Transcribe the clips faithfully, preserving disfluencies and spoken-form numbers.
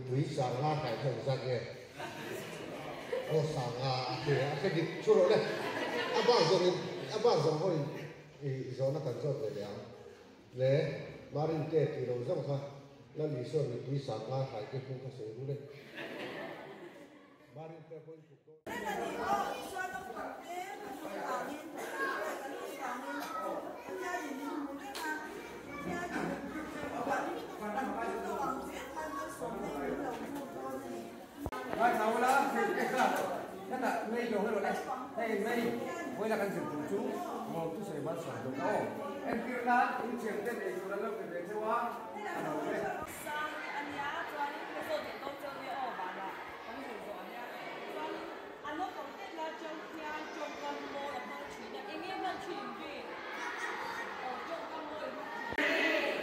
quý sáng nga hải thần ra kìa ô sáng nga thì cái đi chú rồi đấy à bao giờ à bao giờ thôi thì gió nó cần cho về đéo lẽ marin tê thì đâu rong thôi là lý do mình quý sáng nga hải cái không có sự đúng đấy marin tê quên phục tôi Rồi nào là thì cái sao? Thế là mây đồ rồi đấy. Đây mây với là căn sự chủ chú một tu sửa ban sản được đâu. Em kêu là những chuyện tên này chúng ta lớp về thế quá. Anh nói đấy. Sang anh nhá cho những cái số tiền công cho người ở bạn ạ. Anh hiểu rõ nha. Anh lúc đầu tiên là trong nhà trong con mô là mang chuyện là anh em mang chuyện gì? Ở trong con mô là mang chuyện.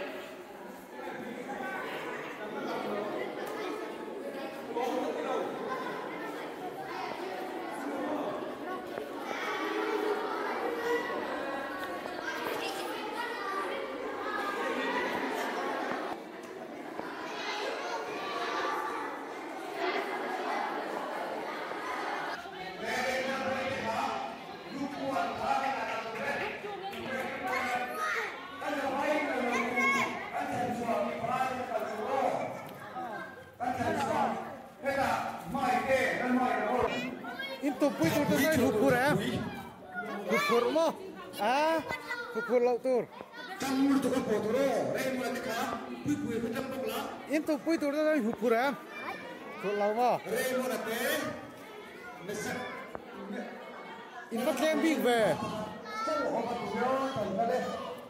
Itu pui tu tu saya hukur ya, hukur mo, ah, hukur laut tur. Kamu tu kan foto lo, rey mulai tekah, pui pui macam tu lah. Itu pui tu tu saya hukur ya, hukur laut mo. Rey mulai teh, mesak. Ini camping be. Kamu orang tu yo, tanda deh.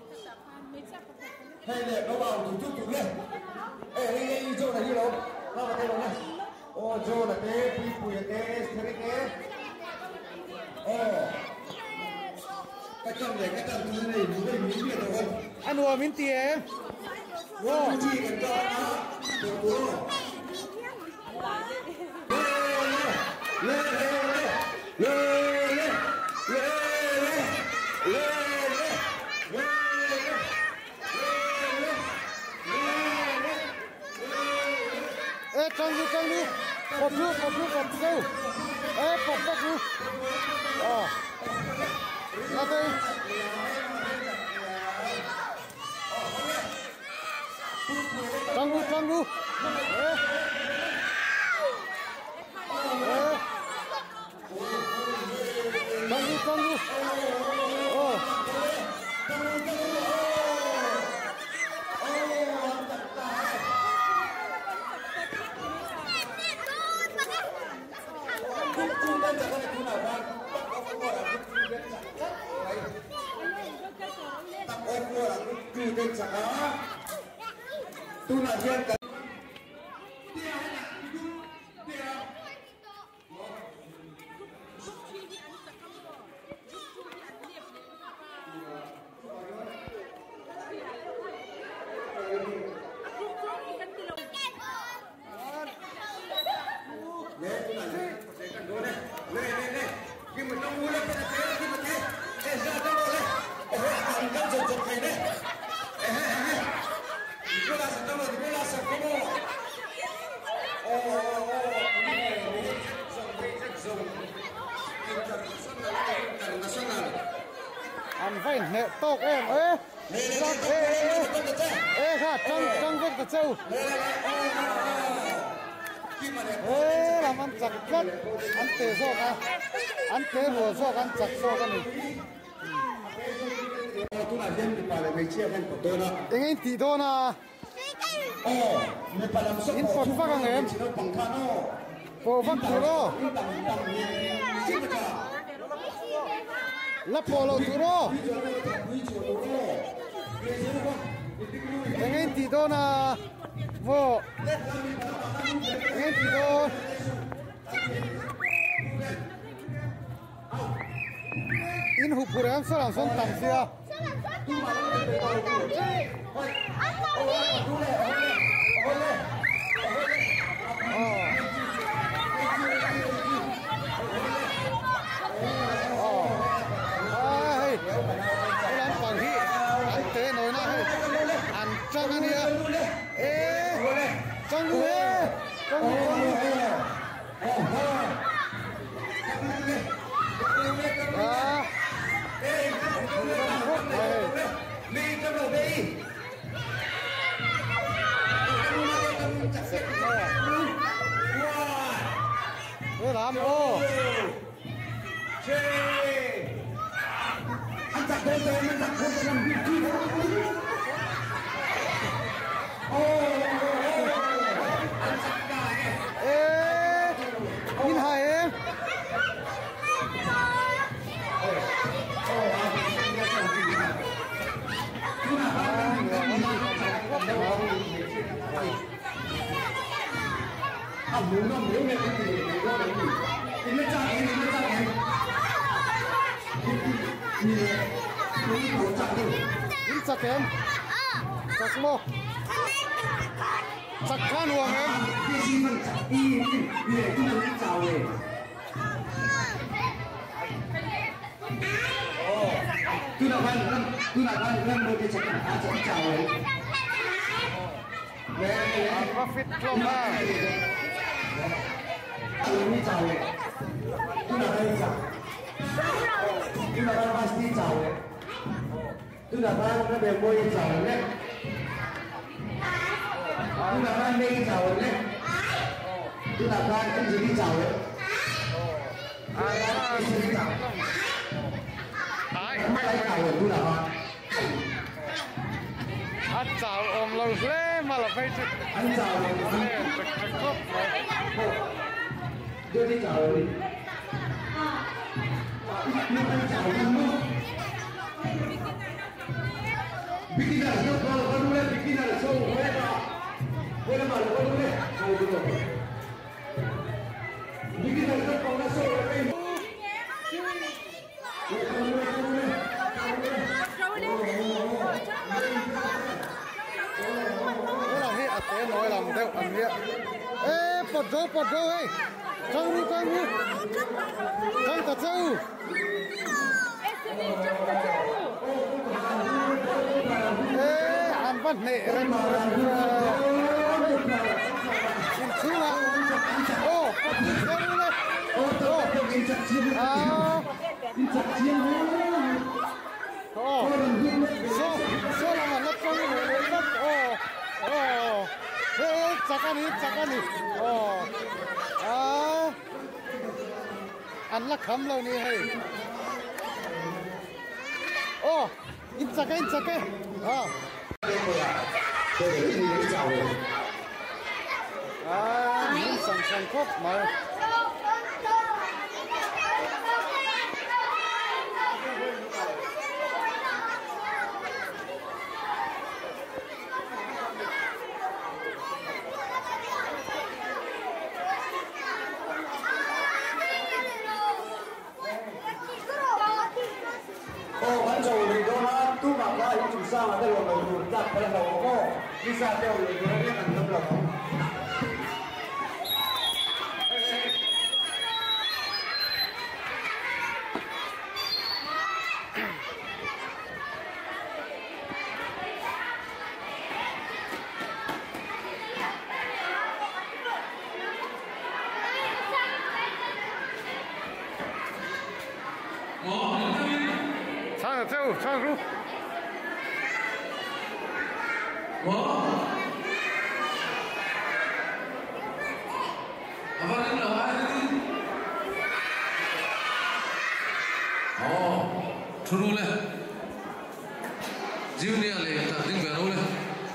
Hey le, kau bawa tu tu tu le. Eh, ini ini jo lagi lo, kau pakai lo le. Oh, jo lah teh, pui pui teh, sering teh. Oh, cái trong này cái trong thứ này nó hơi miếng biệt rồi. Anh uống miếng tiền. Wow. Chỉ cần cho nó được uống. Lê lê lê lê lê lê lê lê lê. Ê, trong đi trong đi, bọc luôn bọc luôn bọc sâu. Ê, bọc bọc luôn. À, ra đây. Trong luôn trong luôn. Ê. Ê. Trong luôn trong luôn. Ồ. Cứ tên xã tu là riêng cái ăn phải nệ tóc em ê trong ê ê ê ha trong trong vết cả châu ê làm ăn chặt cất ăn tê so cả ăn tê bùa so ăn chặt so cái này tu là riêng thì phải là mấy chia bên của tôi đó tiếng anh tí đô na ồ mình phải làm sốc in phật phát các em phổ phát thủ đô lắp bộ lô thủ đô tiếng anh tí đô na vô tiếng anh tí đô in hụt bùa em sao làm xong tầm xưa cái lắm còn khi ăn tế nồi na hay ăn trong ăn đi ê trong luôn ê làm ô anh chặt đôi bên anh chặt đôi bên anh chặt cả ê nhìn hay em à muốn nó muốn nghe cái gì thì nó đánh gì thì nó chặt em nó chặt em nhìn nhìn nó chặt đi nhìn chặt em chặt mô chặt khăn hoàng em cái gì mà chặt đi để cái nó đi chào về tôi là văn văn tôi là văn văn một cái chặt à chặt chào về về có fit không à tôi đi chào về tôi là đây chào tôi là văn pasti chào về tôi là văn nó về môi chào về tôi là văn đây chào về tôi là văn cái gì đi chào về cái gì đi chào ai mấy cái chào về tôi là văn anh chào ông lâu lắm mà là phải chụp anh chào về chụp chụp cốc đưa đi chào về nhưng anh chào không luôn bikin dah show kalau kau dulu bikin dah show boleh tak boleh malu kau dulu kau dulu bikin dah show kau dah show boleh cái là hết à nói làm theo anh nghĩa ê bật rô bật rô ấy trăng nu trăng nu trăng thật sâu ê anh bắt nệ em em chú là ô bật rô lên ô à ô số số là nó trong cái này nó ô ô ê chắc anh đi chắc anh đi ô à anh là khăm lâu nè hay ô in chắc cái in chắc cái à à những sẵn sàng cốt mà ô vẫn rồi thì đó nó tu bảo ra những chúng sao mà đây là người buồn giặc đây là đầu cô đi ra theo người nó biết là tâm lòng 唱了走唱入我apa ni lah hari ni oh thuru le junior le ta ding bero le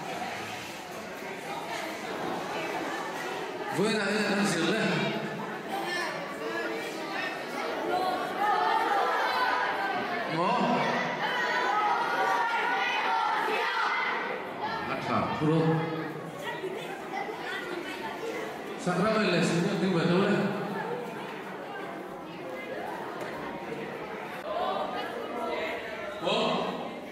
voi na ya dan sil le mo Bro, sakra mai lesson ni ting betul le. Oh,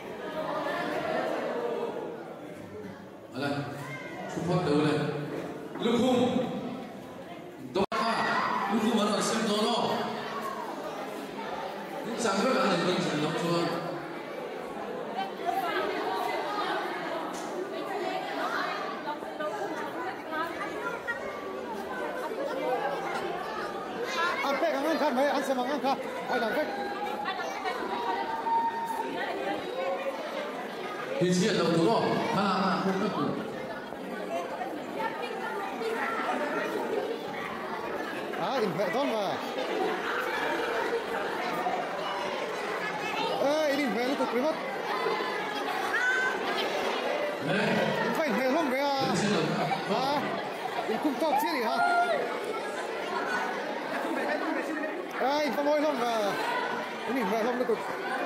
alah, support betul le. Lukum, doa, lukum mana sim dono. Ni sakra mana yang penting nak cuba. anh khát mấy anh xem bằng anh khát ai làm cách thì chuyện đầu đúng không à à không được à in phải thon mà ê in phải lúc tuổi mất in phải in không về à à in cũng tốt chứ gì hả ê in phải môi không mà in phải không lúc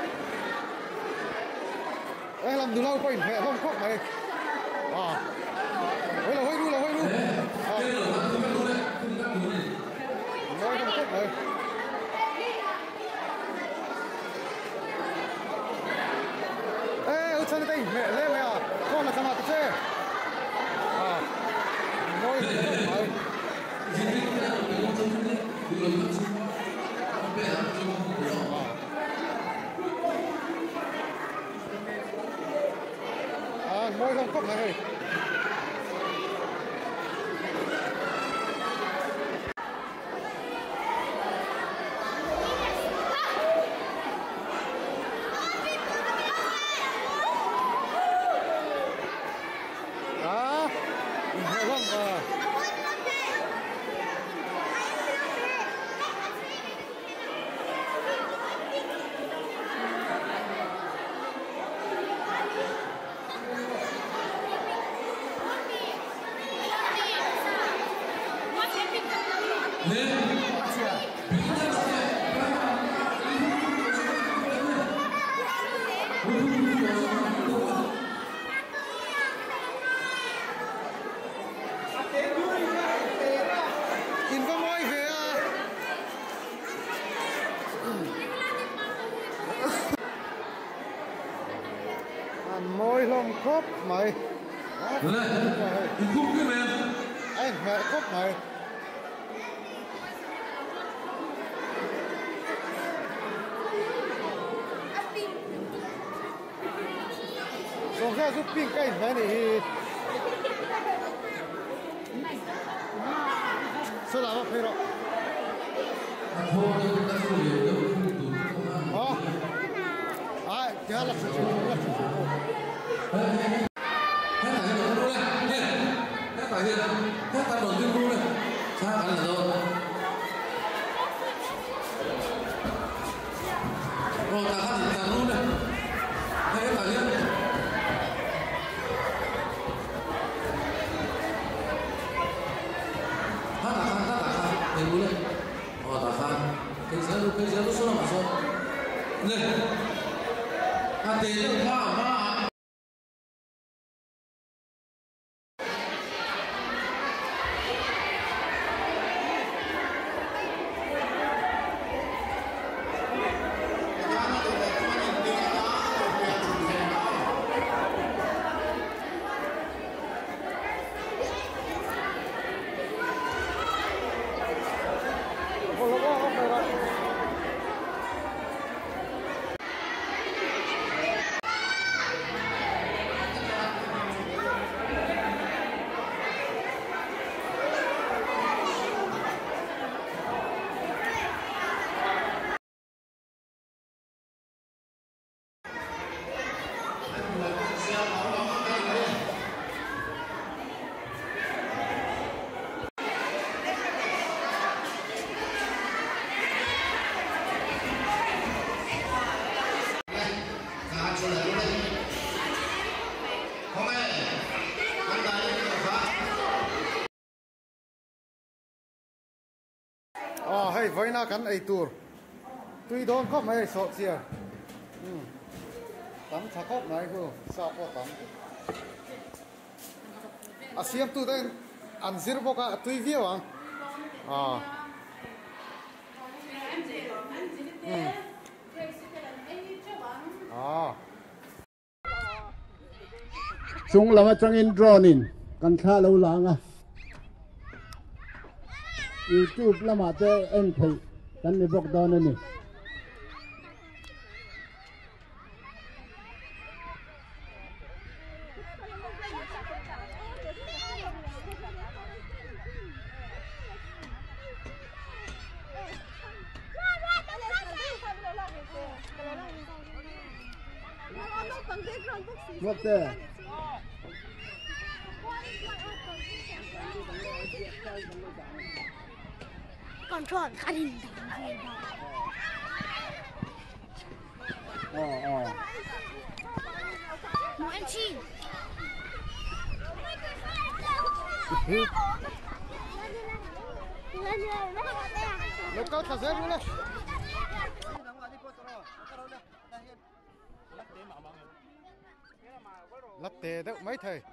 ê làm từ lâu có in phải không khóc mày à ôi là hơi đu là hơi đu nói không khóc mày ê ôi chân tay mẹ lên mẹ à con là thằng nào thế à nói không khóc mày à nói không khóc mày môi lông khóc mày thì khúc cái mẹ anh mẹ khóc mày xong ra giúp pin cái mẹ này sao làm vậy đó hả à cái là sự hết tại hiện đầu luôn này hết tại hiện hết tại đầu tiên luôn này sao anh là đâu rồi ta hát thì ta luôn này hết tại hiện hát là hát hát là hát thì luôn này rồi ta hát cái giá cái giá nó số nào mà số này hát tiền hoa hoa à hay với na cắn ấy tour tuy đón khóc mày sọt xìa tắm thà khóc này cơ sao có tắm à xiêm tu đây ăn zero bốc à tuy viêu à à à sung lama changin drone in kan kha lo lang a YouTube lama te en thei kan ni bok don ani Ngọc tê. Còn chọn khá hình Ờ ờ. Nó ăn chi. Nó có thật dễ luôn đấy. Lát tê đâu mấy thầy.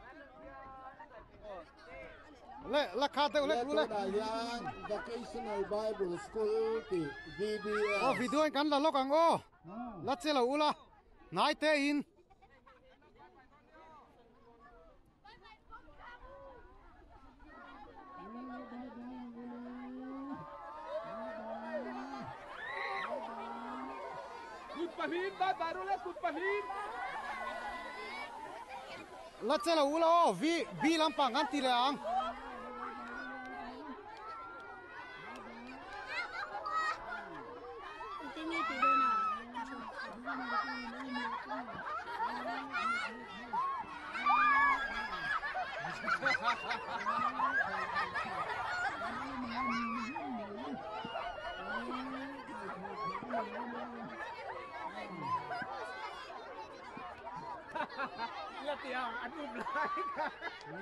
Lệ là khá tê lệ luôn đấy. Vocational Bible School thì vê bê ét. Ô video anh cắn là lóc càng ô. Lát sẽ là u la. Nãy tê in. Pahin ba baru lah kut pahin. Lát sẽ là u la ô vi vi làm bằng ăn tì làng. Là tiểu ăn ụp lại cả.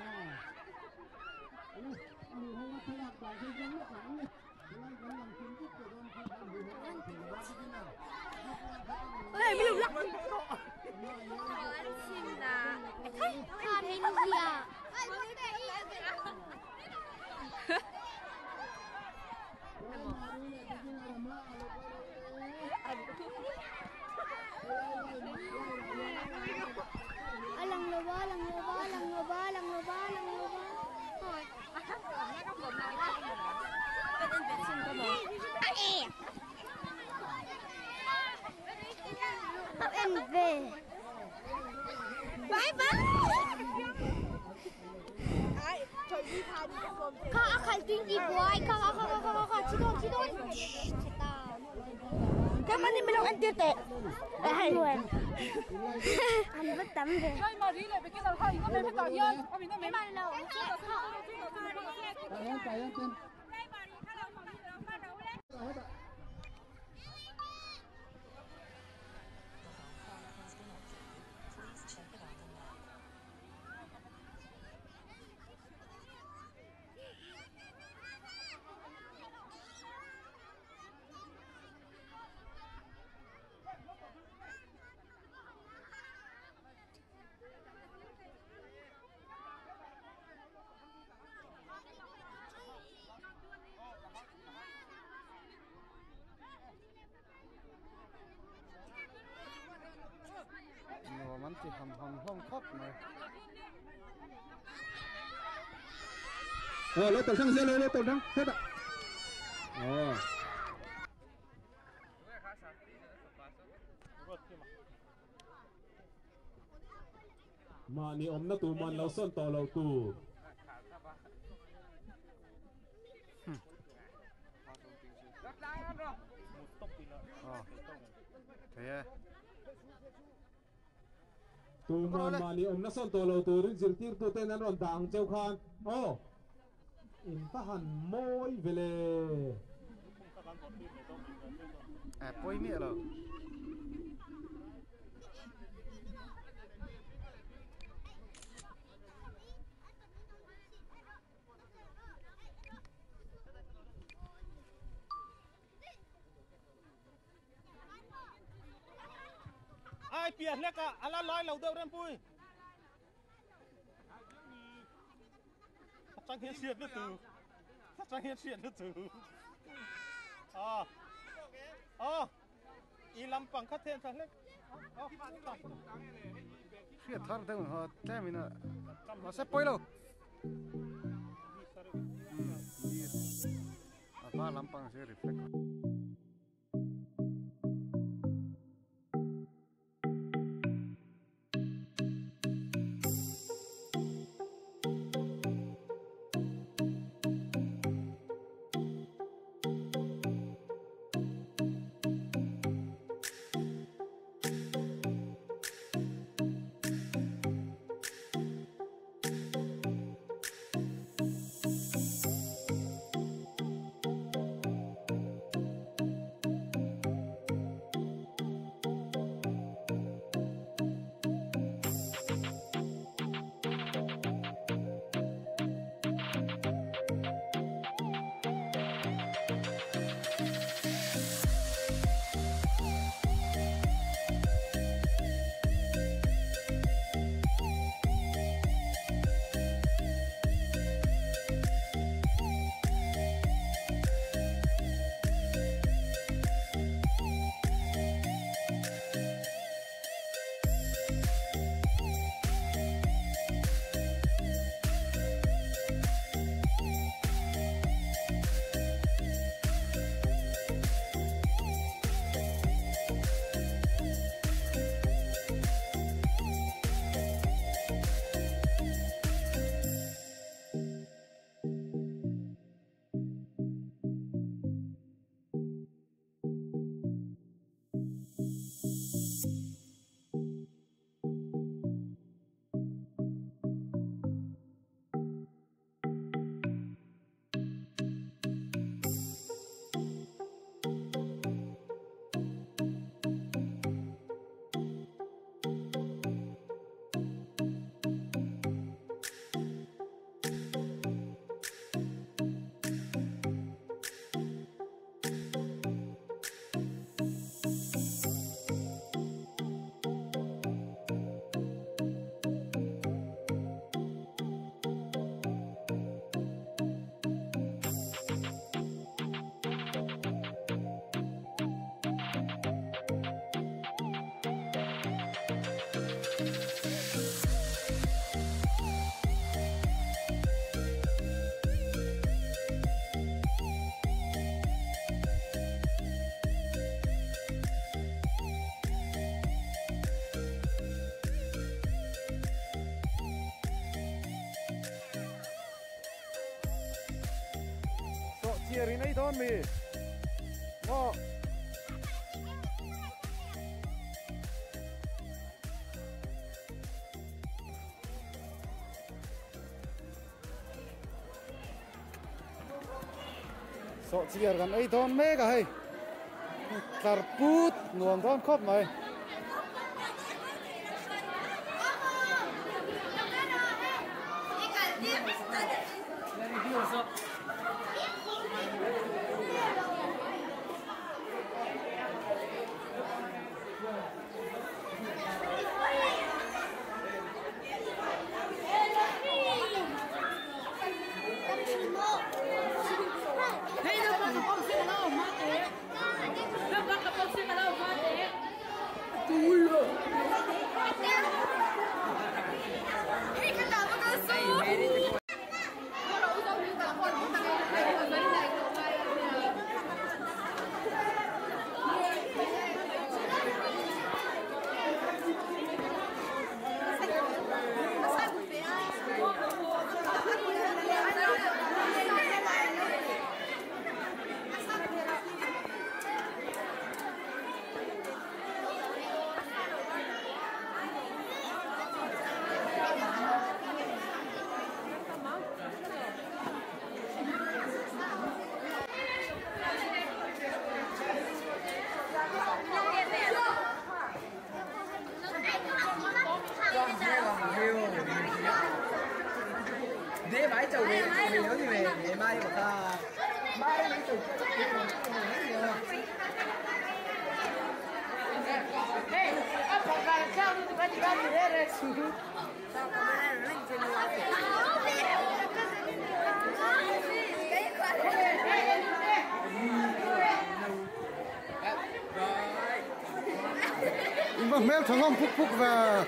Ê, mới lắc. Xin là Tha thế gì à? Lần lừa ba, lần lừa ba, lần lừa ba, lần lừa ba, lần lừa ba. Thôi. Bên bên xin có một. Tập em về. Bye bye. Không, không tuyên gì của ai, không, không, không, không, không, chỉ thôi, chỉ thôi. Cảm ơn mình ăn tiêu tệ. Ai rồi? Anh bắt tắm về. Đây mà đi lại với cái dòng hơi có mấy cái tỏi nhân. Ở bên đây mấy bạn nào? Nóมันchỉ hầm hầm không khóc này. Ờ, lấy tàu xăng xe lấy lấy tàu xăng hết ạ. Ờ. Mà ni om na tu man lau son to lau tu. Ờ. Thế à. Tu man mà ni om na son to lau tu rin zil tir tu ten an ron dang cheu khan. Oh. In ta han moi vele. À poi mẹ rồi. Ai biển nè cả, anh lói lầu đâu đem pui. Trang hiện chuyện nữa từ. Trang hiện chuyện nữa từ. À. Ờ. Y làm bằng khát thêm thật đấy. Phía thar đâu họ thế mình à. Nó sẽ poi đâu. À ba làm bằng sẽ reflect. chia rin ấy đón mi ngọ so chia gần ấy đón mê cả hay tar put nguồn đón khóc mày Dia mai chầu về về nữa thì về để mai của ta mai mấy chầu Hey, apa kalau kau tu kan juga beres. Kau kemarin lagi jadi Vâng, mèo thằng ông phúc phúc và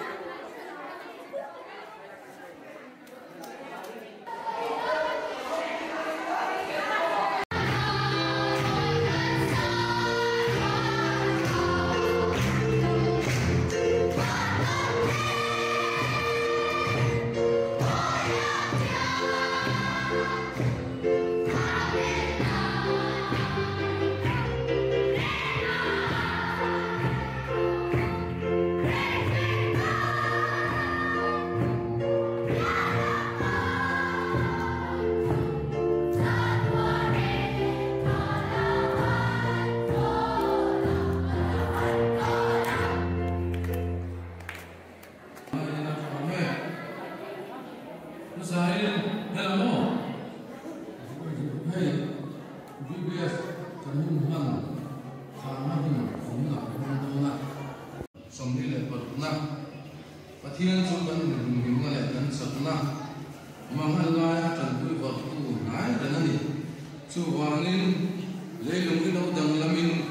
thiên số vẫn mình nghe lại cần sập na mà hai lai trần quy vật tu nái để nani chu hoàng nên lấy lùng cái đâu đằng làm mình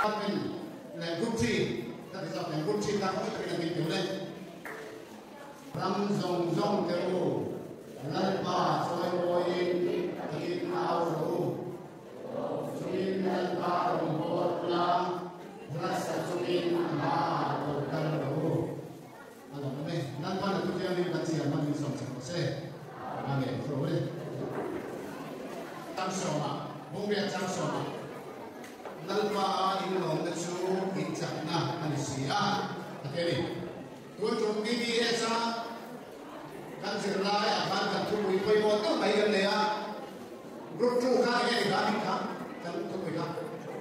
เป็นแหล่งกุ้งชีถ้าเป็นแหล่งกุ้งชีตั้งไว้เป็นแหล่งกินอยู่เลยรำทรงทรงเทวนัลปาสวยโวยกินเอารูสุนนัลปาลงโบลารัศสุนมาโตกันรูอะไรแบบนี้นั่นพันธุ์ทุกอย่างมีกันเสียมันมีสองสามเส้นอะไรรู้เลยจังสมาบุ้งเบียจังสมานัลปาอินลงชูอินจักนะอันนี้เสียโอเคตัวจงบีบีเอซ่ากันเสียรายอาการกันทุกวิปโยชน์ต้องไปกันเลยอ่ะรูปชูข้าแย่กันอีกครับกันทุกวิครับ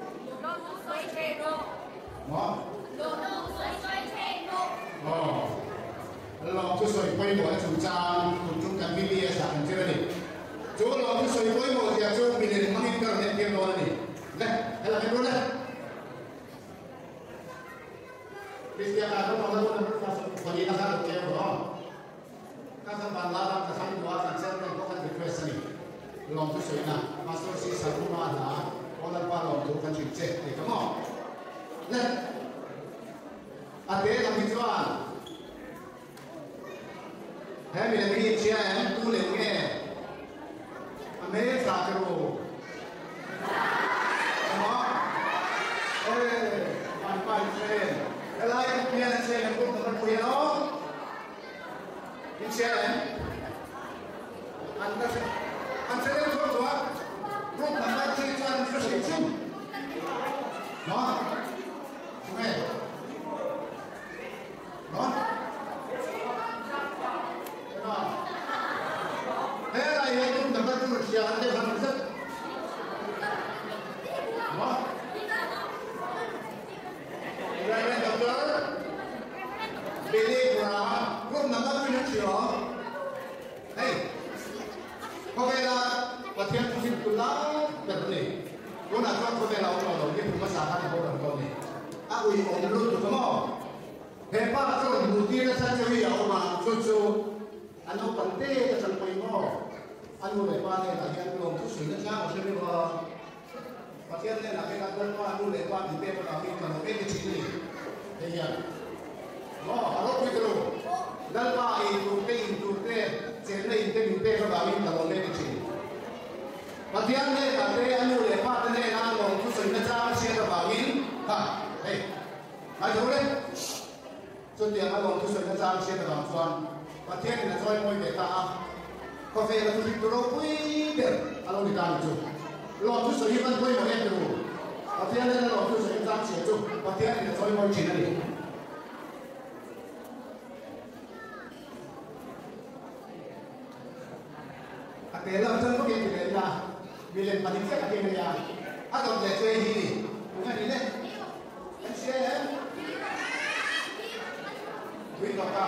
หมออ๋อลองทุกส่วนไปหมดจุดจางคุณจุดกันบีบีเอซ่ากันเจอเลยจูลองทุกส่วนไปหมดอย่าจูมีเรื่องมันกันเนี่ยเพียงโดนนี่เด้ให้เราไปดูเลยPresbyterian itu kalau kita bagi negara kita orang, kita bandar kita kami dua kanser kita bukan request ni, long tu suina, masuk si satu mana, orang apa long tu kan cicet, ni kamu, nah, ada yang dijual, hei bila ni cia yang tu lagi, Amerika tu, kamu, eh, apa ini? Kalau yang punya saya yang pun teman punya no, ini saya, anda anda yang tu tu, grup nama saya tuan Presbyterian, no, okay, no, no, hei yang tu tempat tu siapa anda yang masuk, no. Reverend Doctor Billy Graham, group number three zero. Hey, Kohhran, what you have to do now? Betul ni. Kau nak kau Kohhran orang orang ni pun masalah ni orang orang ni. Aku ini orang dulu tu kamu. Hebat tu bukti dah saja dia orang cucu. Anu penting macam poingo. Anu hebat ni lagi anu orang tu sudah jauh sebab apa? Pasien ni nak kita berapa anu hebat di tempat kami kalau kita di sini. Iya. Oh, kalau kita tu, dalam itu itu itu, jadi itu itu itu kami kalau kita di sini. Pasien ni kata anu hebat ni anu orang tu sudah jauh sebab kami. Ha, hey, ada boleh? Jadi anu orang tu sudah jauh sebab kami tuan. Pasien ni saya mau kita, Kohhran tu itu rokui ber, kalau kita itu. Long tu sudah iban kau yang itu, tapi ada yang long tu sudah tak siap tu, tapi ada yang saya mau cina ni. Ada yang macam tu yang kita lihat, bila paling kita kita lihat, ada yang cuci ini, bukan ini, siapa? Duit apa?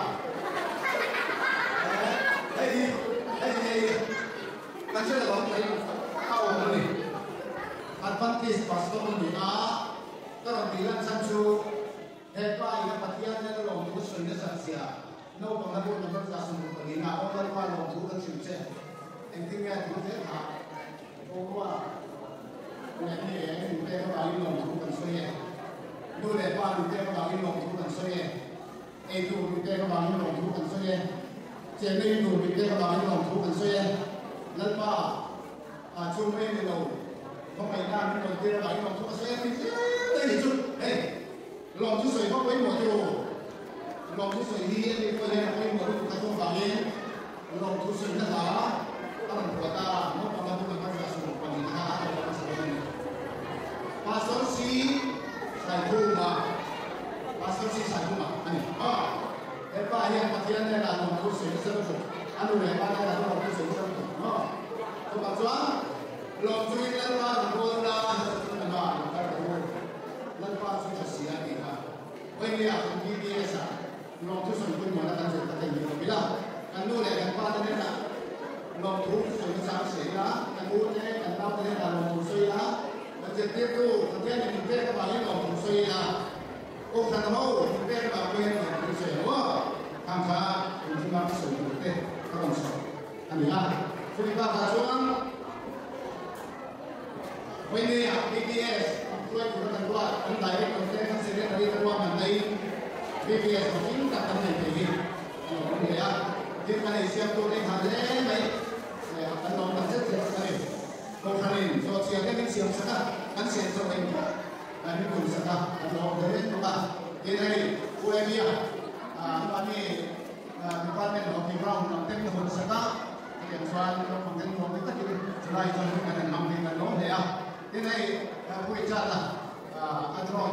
Hei, hei, hei, macam apa orang tahu ni? Advantage pasal pun dia, kalau bilang sanju, hebat ia patian dia long tu sudah sahaja. No pengaruh nampak langsung begini. Orang orang long tu kan cuci. Intinya tu je tak. Bawa, ni ni kita kali long tu kan suye. Dulu lepas kita kali long tu kan suye. Itu kita kali long tu kan suye. Jadi itu kita kali long tu kan suye. Lepas, cuma ni long. Không phải làm cái đầu tiên là lòng thuốc xe thì đây là chút, hey, lòng thuốc sấy có mấy một điều, lòng thuốc sấy đi thì coi như là mấy một cái không phải đi, lòng thuốc sấy nó là, ăn của ta, nó còn là một cái gì đó còn gì khác, nó còn gì nữa. Pastor si sai kuma, pastor si sai kuma, anh, ah, cái bài này phát hiện đây là lòng thuốc sấy nó rất là, anh nói bài này là lòng thuốc sấy nó rất là, ah, các bạn rõ. Long tu ini adalah bola nama terbaru. Lepas itu siapa kita? Ini aku biasa. Long tu sampai mana kan cerita tentang bila. Kanu le kan pada ni nak. Long tu sampai sampai sila. Kanu le kan tahu ni dah long tu sila. Macam itu, macam ni kita kembali long tu sila. Oh, kan tahu kita kembali long tu sila. Wah, kamera untuk masuk kita kalau masuk. Anilah. Kita baca. When they are N P S S, ช่วยคุณกันว่าอันใดคนเต้นเสด็จรีกันว่ามันในบีพีเอสของทิ้งกับตำแหน่งที่นี่เนี่ยที่มันในเสียงตัวในทางเล่นไหมเนี่ยอันน้องมันเสียเสียอะไรโคคันินโซเชียลได้เป็นเสียงสักกันเสียงตัวเองอันนี้คุณสักอันน้องเดินตัวบ้าที่ไหนผู้เอ็มยี่อ่าวันนี้ดีพาร์ตเมนต์ของที่เราเราเต็มที่คนสักyang soal konten konten kita jadi cerai soal dengan nampi dan nom ya. Ini punya cara adron.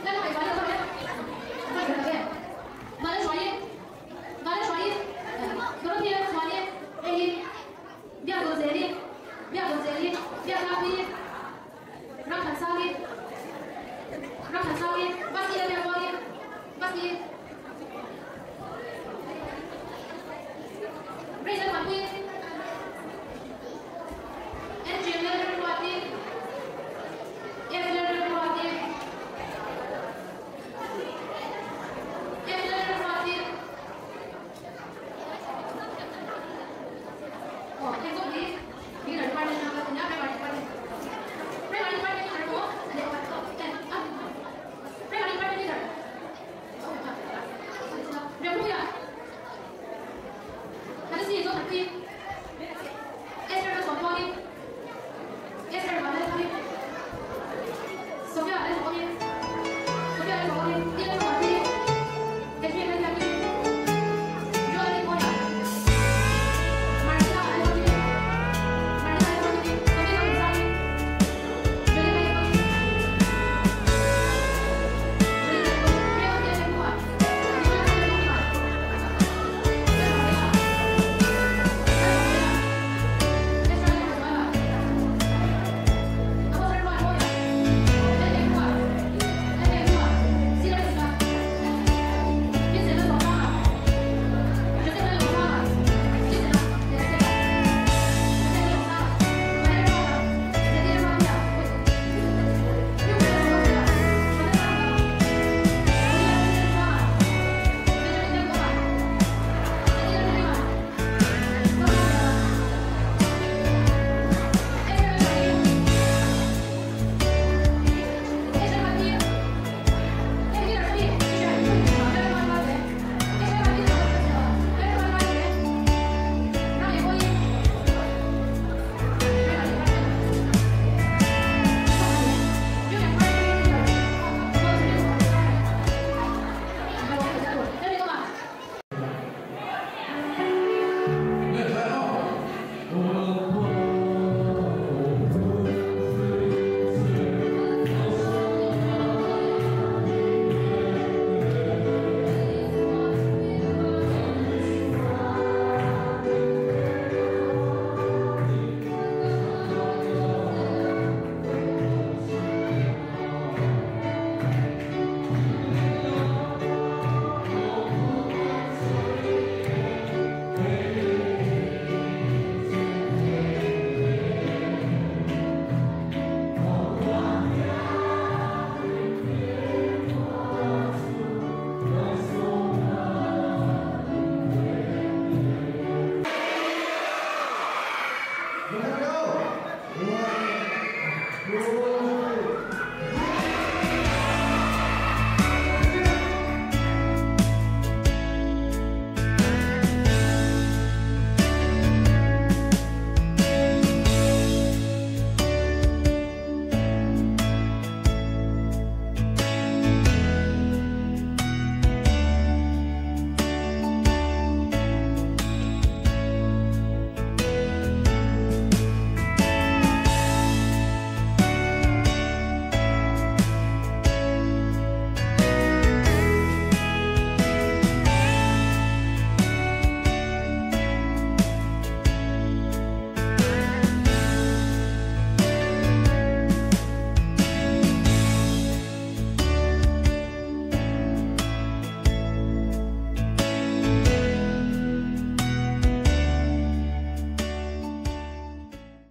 再来传一个，快点，快点，拿来传一，拿来传一，可能别传一，哎，别过这里，别过这里，别拉皮，让看上面，让看上面，把谁的别过里，把谁。